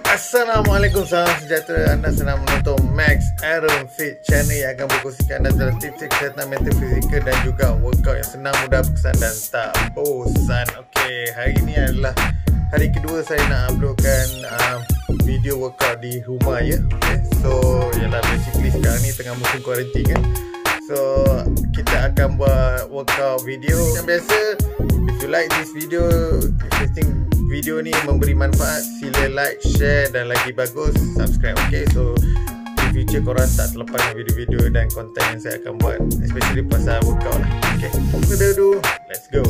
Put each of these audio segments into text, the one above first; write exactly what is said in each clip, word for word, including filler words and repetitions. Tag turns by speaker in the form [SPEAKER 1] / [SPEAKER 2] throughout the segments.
[SPEAKER 1] Assalamualaikum, salam sejahtera. Anda sedang menonton Max Aaron Fit, channel yang akan berkongsikan anda dalam tips-tips kesihatan mental, fizikal dan juga workout yang senang, mudah, berkesan dan tak bosan. Okey, hari ini adalah hari kedua saya nak uploadkan uh, video workout di rumah ya. Okay. So, ialah basically sekarang ni tengah musim quarantine kan. So, kita akan buat workout video yang biasa. If you like this video, if you think video ni memberi manfaat, sila like, share dan lagi bagus subscribe. Okay, so in future korang tak terlepas dengan video-video dan konten yang saya akan buat, especially pasal workout lah. Okay, without further ado, let's go.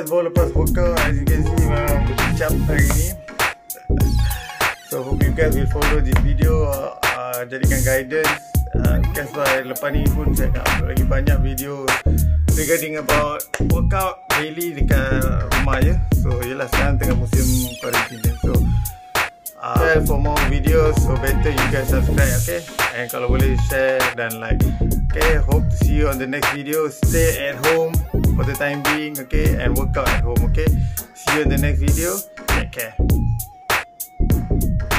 [SPEAKER 1] baru lepas workout. As you can see, memang berkicap hari ni. So hope you guys will follow this video, uh, jadikan guidance. uh, Guess why lepas ni pun saya akan upload lagi banyak video regarding about workout daily dekat rumah je. So yelah, sekarang tengah musim quarantine. So uh, for more videos, so better you guys subscribe, okay? And kalau boleh share dan like. Okay, hope to see you on the next video. Stay at home for the time being, okay? And work out at home, okay? See you in the next video. Take care.